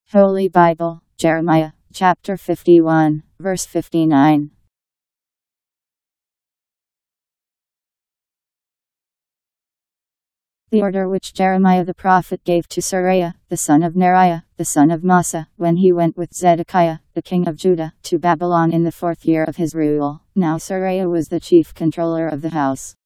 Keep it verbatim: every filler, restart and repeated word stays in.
Holy Bible, Jeremiah, chapter fifty-one, verse fifty-nine. The order which Jeremiah the prophet gave to Seraiah, the son of Neriah, the son of Mahseiah, when he went with Zedekiah, the king of Judah, to Babylon in the fourth year of his rule. Now Seraiah was the chief controller of the house.